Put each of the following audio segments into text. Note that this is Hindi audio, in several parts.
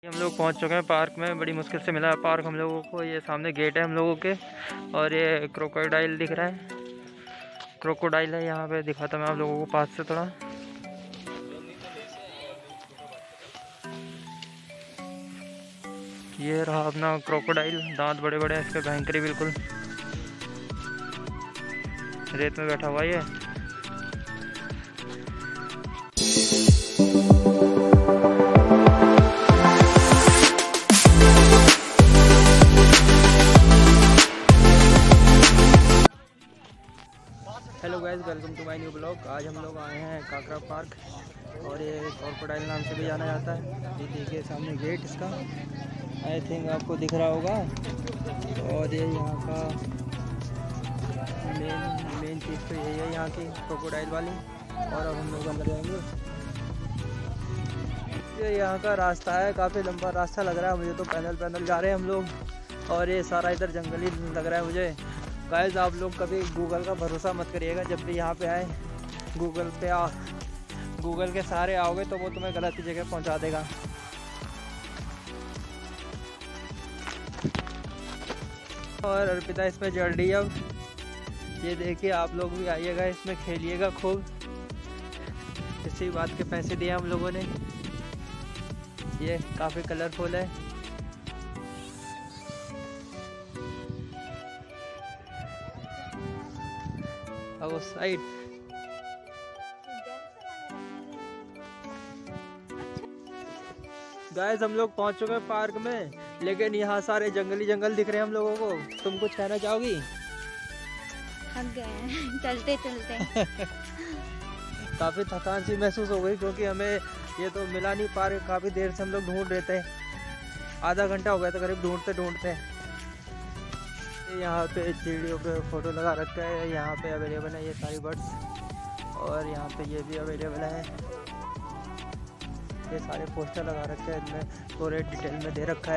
हम लोग पहुंच चुके हैं पार्क में। बड़ी मुश्किल से मिला है पार्क हम लोगों को। ये सामने गेट है हम लोगों के और ये क्रोकोडाइल दिख रहा है। क्रोकोडाइल है यहाँ पे, दिखाता मैं आप लोगों को पास से थोड़ा। ये रहा अपना क्रोकोडाइल, दांत बड़े बड़े हैं इसके, भयंकरी बिल्कुल। रेत में बैठा हुआ ये। Hello guys, welcome to my new blog. आज हम लोग आए हैं काकरा पार्क और ये क्रोकोडाइल नाम से भी जाना जाता है। ये देखिए सामने गेट इसका, आई थिंक आपको दिख रहा होगा। और ये यहाँ का मेन चीज़ तो यही है यहाँ की, क्रोकोडाइल वाली। और अब हम लोग अंदर जाएंगे। ये यहाँ का रास्ता है, काफ़ी लंबा रास्ता लग रहा है मुझे तो। पैदल जा रहे हैं हम लोग और ये सारा इधर जंगली लग रहा है मुझे। गाइस आप लोग कभी गूगल का भरोसा मत करिएगा। जब भी यहाँ पे आए गूगल के सहारे आओगे तो वो तुम्हें गलत जगह पहुँचा देगा। और अर्पिता इसमें जल रही है अब। ये देखिए आप लोग भी आइएगा, इसमें खेलिएगा खूब। इसी बात के पैसे दिए हम लोगों ने। ये काफ़ी कलरफुल है। अब उस साइड गाइस हम लोग पहुंच चुके हैं पार्क में, लेकिन यहाँ सारे जंगल दिख रहे हैं हम लोगों को। तुम कुछ कहना चाहोगी? थक गए चलते चलते। काफ़ी थकान सी महसूस हो गई क्योंकि हमें ये तो मिला नहीं पार्क। काफ़ी देर से हम लोग ढूंढ रहे थे, आधा घंटा हो गया था करीब ढूंढते। यहाँ पे चिड़ियों पे फोटो लगा रखा है। यहाँ पे अवेलेबल है ये सारी बर्ड्स, और यहाँ पे ये भी अवेलेबल है। ये सारे पोस्टर लगा रखे हैं, इनमें पूरे डिटेल में दे रखा है।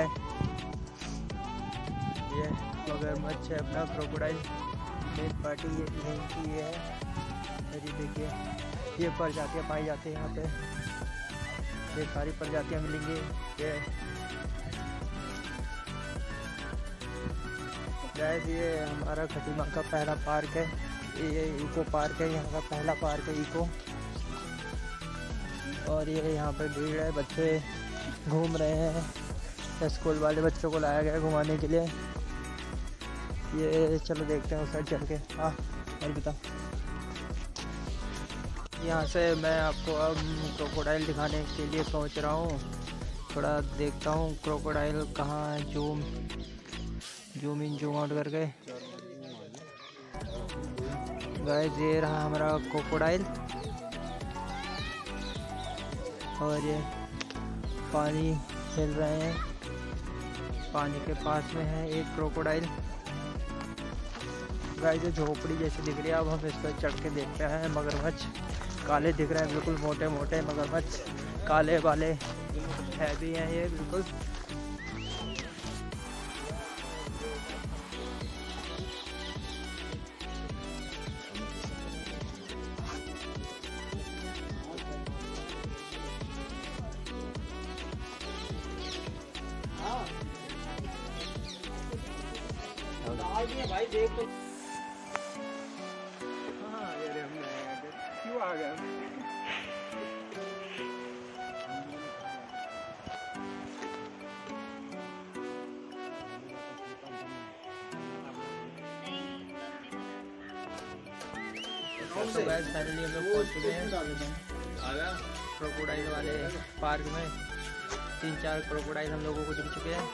ये मगरमच्छ है अपना, क्रोकोडाइल मेन पार्टी ये यहीं की है। ये देखिए ये प्रजातियाँ पाई जाती हैं यहाँ पे। ये सारी प्रजातियाँ मिलेंगी। ये हमारा खटीमा का पहला पार्क है। ये इको पार्क है, यहाँ का पहला पार्क है इको। और ये यहाँ पे भीड़ है, बच्चे घूम रहे हैं। स्कूल वाले बच्चों को लाया गया है घुमाने के लिए। ये चलो देखते हैं उस साइड चल के। हाँ और बता, यहाँ से मैं आपको अब क्रोकोडाइल दिखाने के लिए पहुँच रहा हूँ। थोड़ा देखता हूँ क्रोकोडाइल कहाँ है। जूम इन जूम आउट करके गाइस ये रहा हमारा क्रोकोडाइल। और ये पानी खेल रहे हैं, पानी के पास में है एक क्रोकोडाइल। गाइस ये झोपड़ी जैसी दिख रही है। अब हम इस पर चढ़ के देखते हैं। मगरमच्छ काले दिख रहे हैं, बिल्कुल मोटे मोटे मगरमच्छ, काले वाले है भी हैं ये बिल्कुल। भाई देख तो। हाँ यार क्यों आ गया? तो गाइस फाइनली हम लोग पहुंच चुके हैं क्रोकोडाइल वाले पार्क में। 3-4 क्रोकोडाइल हम लोगों को दिख चुके हैं।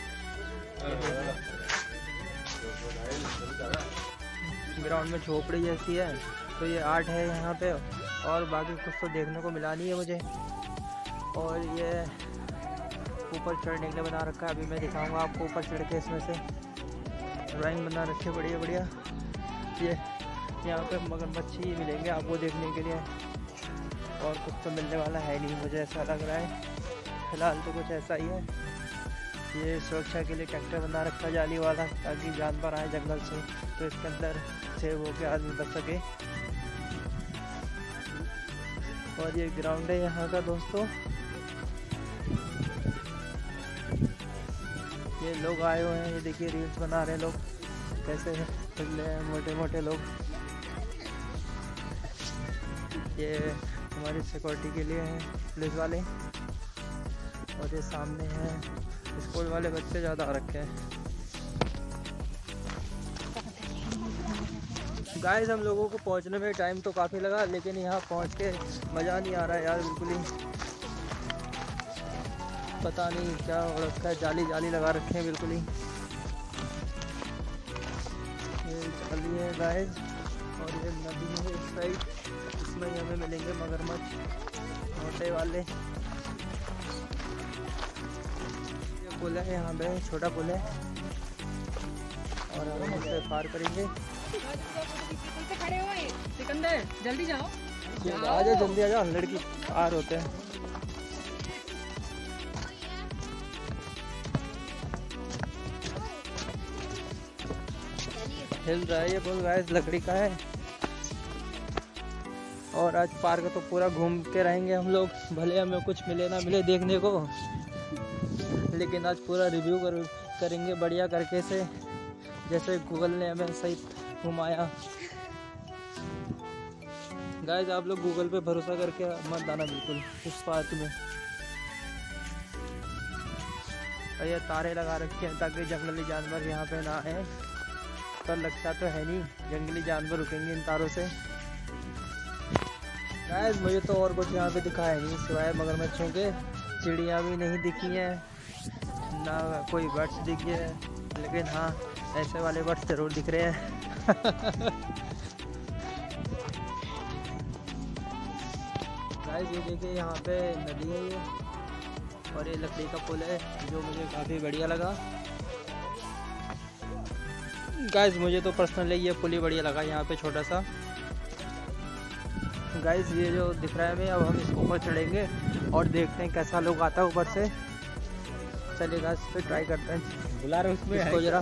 ग्राउंड में झोपड़ी जैसी है, तो ये आर्ट है यहाँ पे। और बाकी कुछ तो देखने को मिला नहीं है मुझे। और ये ऊपर चढ़ने के लिए बना रखा है, अभी मैं दिखाऊंगा आपको ऊपर चढ़ के। इसमें से ड्राइंग बना रखी है बढ़िया। ये यहाँ पे मगरमच्छ ही मिलेंगे आपको देखने के लिए, और कुछ तो मिलने वाला है नहीं मुझे ऐसा लग रहा है। फिलहाल तो कुछ ऐसा ही है। ये सुरक्षा के लिए ट्रैक्टर बना रखा है जाली वाला, ताकि जानवर आए जंगल से तो इसके अंदर से वो के आदमी बच सके। और ये ग्राउंड है यहाँ का दोस्तों। ये लोग आए हुए हैं, ये देखिए रील्स बना रहे हैं लोग, कैसे निकले हैं मोटे मोटे लोग। ये हमारी सिक्योरिटी के लिए हैं पुलिस वाले, और ये सामने हैं स्कूल वाले बच्चे ज़्यादा आ रखे हैं। गाइस हम लोगों को पहुंचने में टाइम तो काफ़ी लगा, लेकिन यहाँ पहुंच के मज़ा नहीं आ रहा है यार, बिल्कुल ही पता नहीं क्या हो रखा है, जाली जाली लगा रखे हैं बिल्कुल ही। ये जाली है गाइस, और ये नदी है इस साइड, इसमें हमें मिलेंगे मगरमच्छ मोटे वाले। ये पुल है, यहाँ पे छोटा पुल है, और हम इसे पार करेंगे। सिकंदर जल्दी जाओ, आ जाओ जल्दी आ जाओ, लड़की पार होते हैं। हिल रहा है ये पुल गाइस, लकड़ी का है। और आज पार्क तो पूरा घूम के रहेंगे हम लोग, भले हमें कुछ मिले ना मिले देखने को, लेकिन आज पूरा रिव्यू करेंगे बढ़िया करके से, जैसे गूगल ने हमें सही घुमाया। गाइस आप लोग गूगल पे भरोसा करके मत आना बिल्कुल इस पार्क में। और ये तारे लगा रखे हैं ताकि जंगली जानवर यहाँ पे ना आए, पर लगता तो है नहीं जंगली जानवर रुकेंगे इन तारों से। गाइस मुझे तो और कुछ यहाँ पे दिखा है नहीं सिवाय मगरमच्छों के, चिड़ियाँ भी नहीं दिखी हैं, ना कोई बर्ड्स दिखे है, लेकिन हाँ ऐसे वाले बर्ड्स जरूर दिख रहे हैं। गाइस ये देखिए यहाँ पे नदी है ये, और ये लकड़ी का पुल है जो मुझे काफ़ी बढ़िया लगा। गाइस मुझे तो पर्सनली ये पुल ही बढ़िया लगा यहाँ पे छोटा सा। गाइस ये जो दिख रहा है हमें, अब हम इसको ऊपर चढ़ेंगे और देखते हैं कैसा लोग आता है ऊपर से। चलिए गाइस फिर ट्राई करते हैं, बुला रहे उसमें इसको जरा।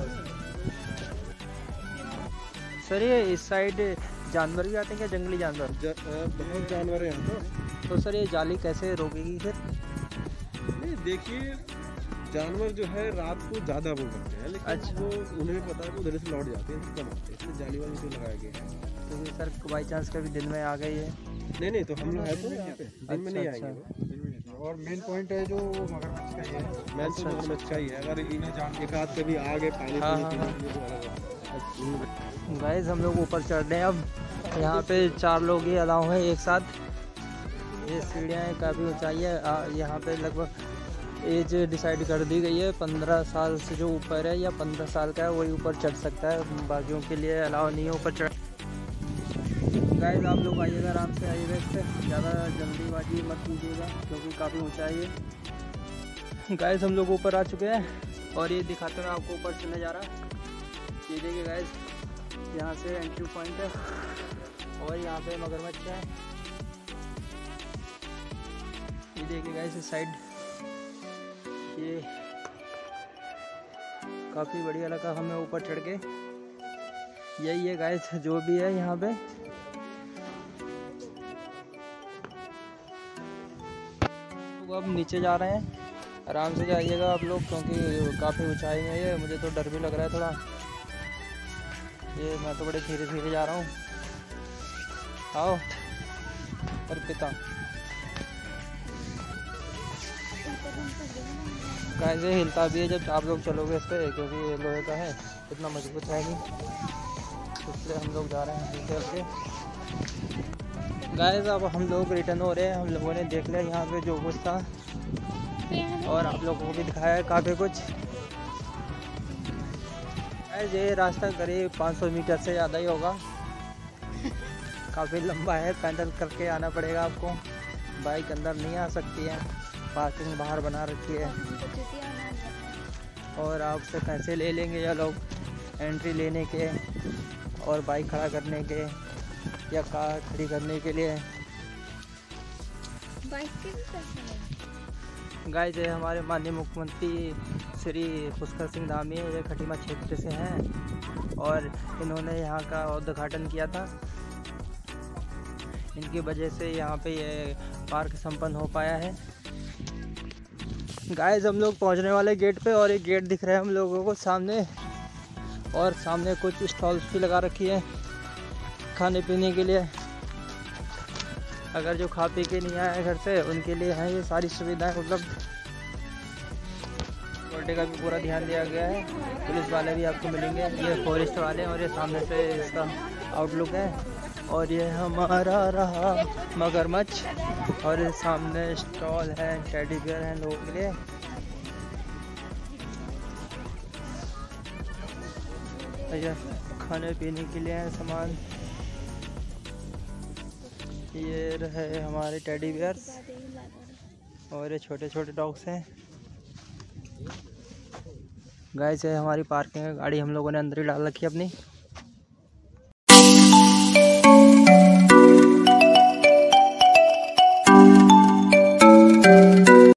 सर ये इस साइड जानवर भी आते हैं क्या, जंगली जानवर? बहुत जानवर है यहाँ तो सर ये जाली कैसे रोकेगी फिर? नहीं देखिए, जानवर जो है रात को ज़्यादा वो करते हैं, लेकिन अच्छा। वो उन्हें पता है वो उधर से लौट जाते हैं, कम आते हैं, इसलिए जाली वाली तो लगाया गया है। तो ये सर बाई चांस कभी दिन में आ गई है? नहीं तो हम लोग है तो यहाँ पे दिन में नहीं अच्छा, आएंगे वो। और मेन पॉइंट है जो मगरमच्छ का ही है। मैं तो मगरमच्छ का ही है, अगर एक आध कभी आ गए पानी हाँ, पीने हाँ, के लिए तो अलग है। गाइस हम लोग ऊपर चढ़ रहे हैं अब। यहाँ पे 4 लोग ही अलाउ हैं एक साथ। ये सीढ़ियाँ काफ़ी ऊंचाई है, यहाँ पे लगभग एज डिसाइड कर दी गई है, 15 साल से जो ऊपर है या 15 साल का है वही ऊपर चढ़ सकता है, बाकियों के लिए अलाउ नहीं है ऊपर चढ़। गाइस आप लोग आइएगा, आराम से आइएगा, इस पर ज़्यादा जल्दीबाजी मत कीजिएगा क्योंकि काफ़ी ऊंचाई है। गाइस हम लोग ऊपर आ चुके हैं और ये दिखाते हैं आपको ऊपर चले जा रहा है। ये देखिए गाइस, यहाँ से एंट्री पॉइंट है और यहाँ पे मगरमच्छ है। ये देखिए गाइस इस साइड, ये काफ़ी बढ़िया लगा हमें ऊपर चढ़ के। यही है गाइस जो भी है यहाँ पे। तो अब नीचे जा रहे हैं, आराम से जाइएगा आप लोग क्योंकि काफ़ी ऊंचाई में है, मुझे तो डर भी लग रहा है थोड़ा। ये मैं तो बड़े धीरे धीरे जा रहा हूँ। आओ अर्पिता, कैसे हिलता भी है जब आप लोग चलोगे इस पर, क्योंकि ये लोहे का है, इतना मजबूत है नहीं, इसलिए हम लोग जा रहे हैं नीचे करके। गाइस अब हम लोग रिटर्न हो रहे हैं। हम लोगों ने देख लिया यहाँ पे जो कुछ था और आप लोगों को भी दिखाया है काफ़ी कुछ। ये रास्ता करीब 500 मीटर से ज़्यादा ही होगा, काफ़ी लंबा है, पैदल करके आना पड़ेगा आपको, बाइक अंदर नहीं आ सकती है, पार्किंग बाहर बना रखी है। और आपसे पैसे ले लेंगे ये लोग एंट्री लेने के और बाइक खड़ा करने के या कार खड़ी करने के लिए। बाइक के भी पैसे हैं? गाइस ये हमारे माननीय मुख्यमंत्री श्री पुष्कर सिंह धामी ये खटीमा क्षेत्र से हैं और इन्होंने यहाँ का उद्घाटन किया था। इनकी वजह से यहाँ पे ये पार्क संपन्न हो पाया है। गाइस हम लोग पहुंचने वाले गेट पे, और एक गेट दिख रहा है हम लोगों को सामने, और सामने कुछ स्टॉल्स भी लगा रखी है खाने पीने के लिए। अगर जो खा पी के नहीं आए घर से उनके लिए हैं ये सारी सुविधाएं उपलब्ध। सिक्योरिटी का भी पूरा ध्यान दिया गया है, पुलिस वाले भी आपको मिलेंगे, ये फॉरेस्ट वाले हैं, और ये सामने से इसका आउटलुक है। और ये हमारा रहा मगरमच्छ, और ये सामने स्टॉल है, टेडी बियर हैं लोगों के लिए। ये खाने पीने के लिए है सामान। ये रहे हमारे टेडी बियर्स, और ये छोटे छोटे डॉग्स हैं। गाइस ये हमारी पार्किंग है, गाड़ी हम लोगों ने अंदर ही डाल रखी है अपनी।